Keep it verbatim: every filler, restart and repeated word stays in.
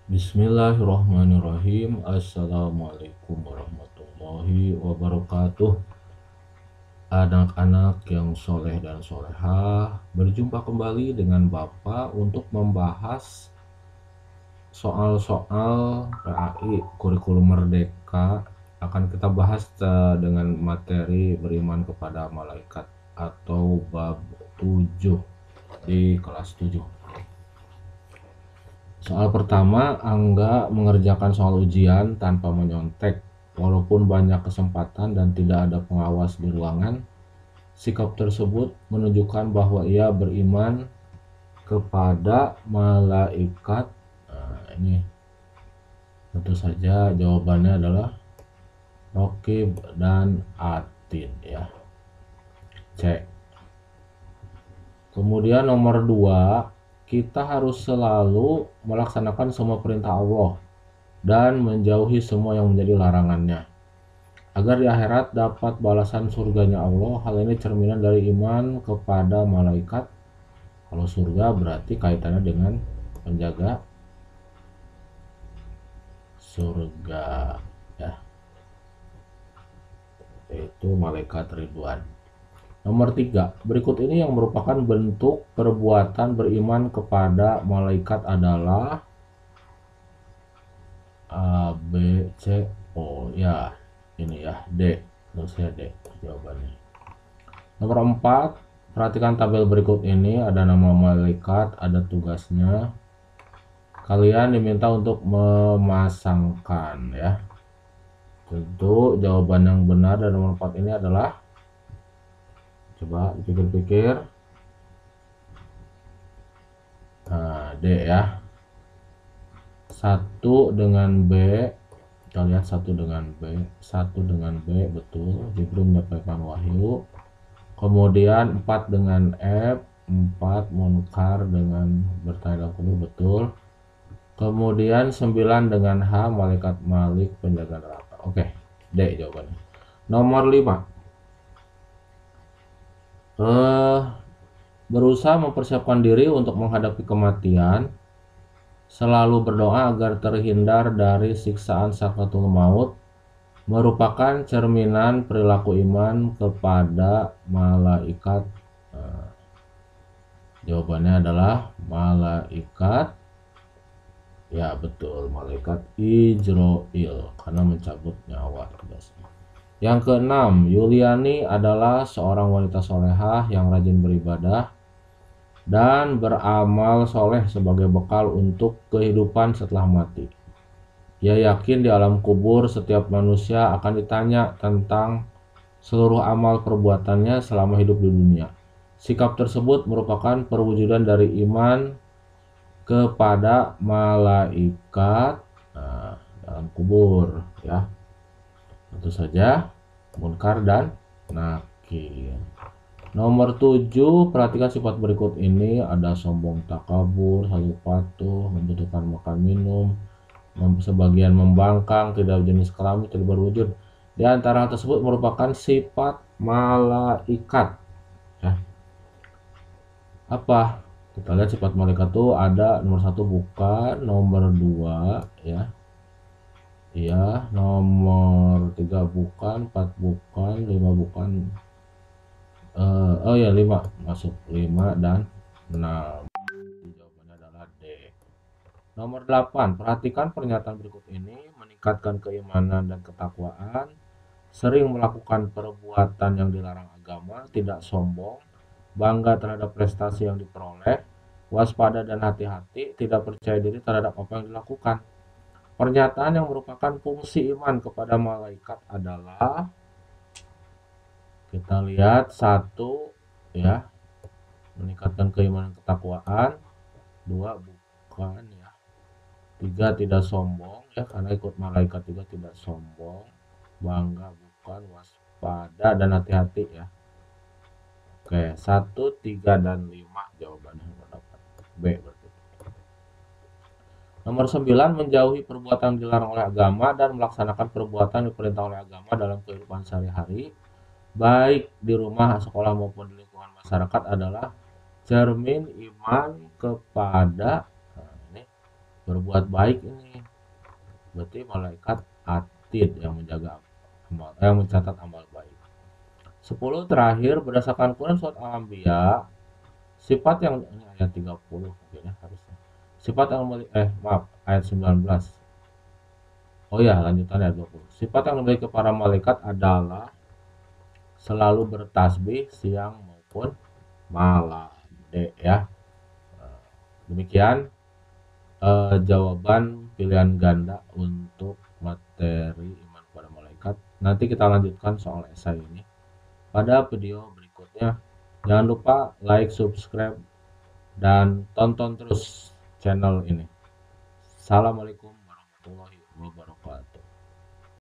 Bismillahirrahmanirrahim. Assalamualaikum warahmatullahi wabarakatuh. Anak-anak yang soleh dan solehah, berjumpa kembali dengan Bapak untuk membahas soal-soal P A I Kurikulum Merdeka. Akan kita bahas uh, dengan materi beriman kepada malaikat atau bab tujuh di kelas tujuh. Soal pertama, Angga mengerjakan soal ujian tanpa menyontek. Walaupun banyak kesempatan dan tidak ada pengawas di ruangan, sikap tersebut menunjukkan bahwa ia beriman kepada malaikat. Nah, ini tentu saja jawabannya adalah Rokib dan Atid ya. C. Kemudian nomor dua, kita harus selalu melaksanakan semua perintah Allah dan menjauhi semua yang menjadi larangannya, agar di akhirat dapat balasan surganya Allah. Hal ini cerminan dari iman kepada malaikat. Kalau surga berarti kaitannya dengan penjaga surga ya, yaitu malaikat Ridwan. Nomor tiga, berikut ini yang merupakan bentuk perbuatan beriman kepada malaikat adalah A, B, C, O ya, ini ya, D. Terus ya D jawabannya. Nomor empat, perhatikan tabel berikut ini, ada nama malaikat, ada tugasnya. Kalian diminta untuk memasangkan ya. Tentu jawaban yang benar dari nomor empat ini adalah, coba dipikir-pikir, nah, D ya. Satu dengan B, kita lihat satu dengan B, satu dengan B, betul, Jibril menyampaikan wahyu. Kemudian empat dengan F, empat Munkar dengan bertanya dalam kubur, betul. Kemudian sembilan dengan H, malaikat Malik penjaga neraka. Oke, D jawabannya. Nomor lima, eh, berusaha mempersiapkan diri untuk menghadapi kematian. Selalu berdoa agar terhindar dari siksaan sakratul maut merupakan cerminan perilaku iman kepada malaikat. Nah, jawabannya adalah malaikat, ya betul, malaikat Ijroil, karena mencabut nyawa. Yang keenam, Yuliani adalah seorang wanita solehah yang rajin beribadah dan beramal soleh sebagai bekal untuk kehidupan setelah mati. Ia yakin di alam kubur setiap manusia akan ditanya tentang seluruh amal perbuatannya selama hidup di dunia. Sikap tersebut merupakan perwujudan dari iman kepada malaikat, nah, dalam kubur ya. Tentu saja Munkar dan Nakir. Nomor tujuh, perhatikan sifat berikut ini, ada sombong takabur, satu patuh, membutuhkan makan minum, sebagian membangkang, tidak jenis kelamin, tidak berwujud. Di antara hal tersebut merupakan sifat malaikat ya. Apa? Kita lihat sifat malaikat itu ada nomor satu bukan, nomor dua ya, iya, nomor tiga bukan, empat bukan, lima bukan. Uh, oh ya, lima masuk, lima dan enam. Jawabannya adalah D. Nomor delapan, perhatikan pernyataan berikut ini, meningkatkan keimanan dan ketakwaan, sering melakukan perbuatan yang dilarang agama, tidak sombong, bangga terhadap prestasi yang diperoleh, waspada dan hati-hati, tidak percaya diri terhadap apa yang dilakukan. Pernyataan yang merupakan fungsi iman kepada malaikat adalah, kita lihat satu ya, meningkatkan keimanan ketakwaan, dua bukan ya, tiga tidak sombong ya, karena ikut malaikat juga tidak sombong, bangga bukan, waspada dan hati-hati ya. Oke, satu, tiga dan lima jawabannya mendapat B berarti. Nomor sembilan, menjauhi perbuatan dilarang oleh agama dan melaksanakan perbuatan diperintah oleh agama dalam kehidupan sehari-hari, baik di rumah, sekolah maupun di lingkungan masyarakat adalah cermin iman kepada, nah ini, berbuat baik ini. Berarti malaikat atid yang menjaga amal, yang mencatat amal baik. Sepuluh terakhir, berdasarkan Quran surat Al-Anbiya, sifat yang ini ayat tiga puluh mungkin ya harusnya. Sifat yang memiliki eh maaf, ayat sembilan belas. Oh ya, lanjutan ayat dua puluh. Sifat yang memiliki para malaikat adalah selalu bertasbih siang maupun malam. D ya. Demikian eh, jawaban pilihan ganda untuk materi iman pada malaikat. Nanti kita lanjutkan soal esai ini pada video berikutnya. Jangan lupa like, subscribe, dan tonton terus channel ini. Assalamualaikum warahmatullahi wabarakatuh.